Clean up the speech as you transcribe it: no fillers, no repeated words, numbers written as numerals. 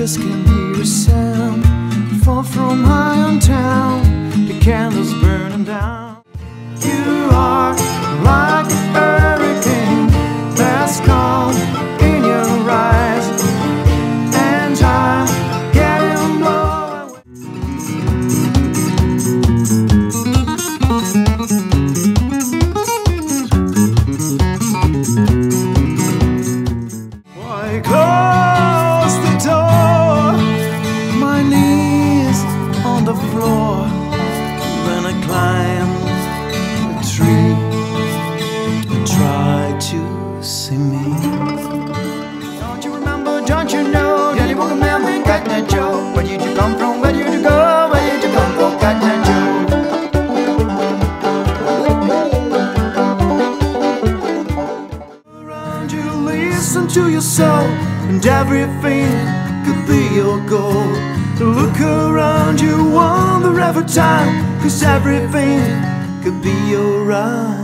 just can't hear a sound. Fall from high on town, the candles burning down. You are like a hurricane that's calm in your eyes, and I'm getting blown away. Why close the door? My knees on the floor. Then I climb a tree and try to see me. Don't you remember, don't you know, Daddy woke up and got that Joe. Where did you come from, where did you go, where did you come from, got that Joe? Around you, listen to yourself, and everything could be your goal. Look around you, wonder every time, 'cause everything could be alright.